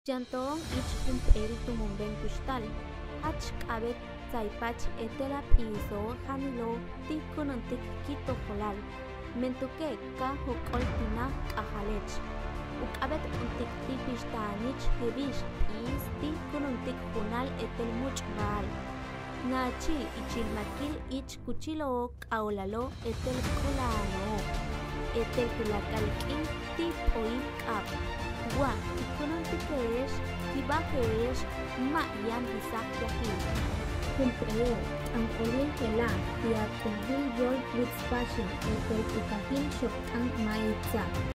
Jantong ich kumpel tumumben pushtal. Hach kabet zaipach etela piso hanilo tikununtik kito holal. Mentuke ka hokoltina kahalech. Ukabet untik tipishtanich hebish is tikununtik hunal etel muchbal. Nachi ichilmakil ich kuchilo kaolalo etel kulano. Etel kulakalkin tip oim kap. Wa tikununtik kibahesh ma yan hisak yahin. Kumpreo, ang olin kela, tiyak kumbil yol with passion, etel tukahin shok ang maitza.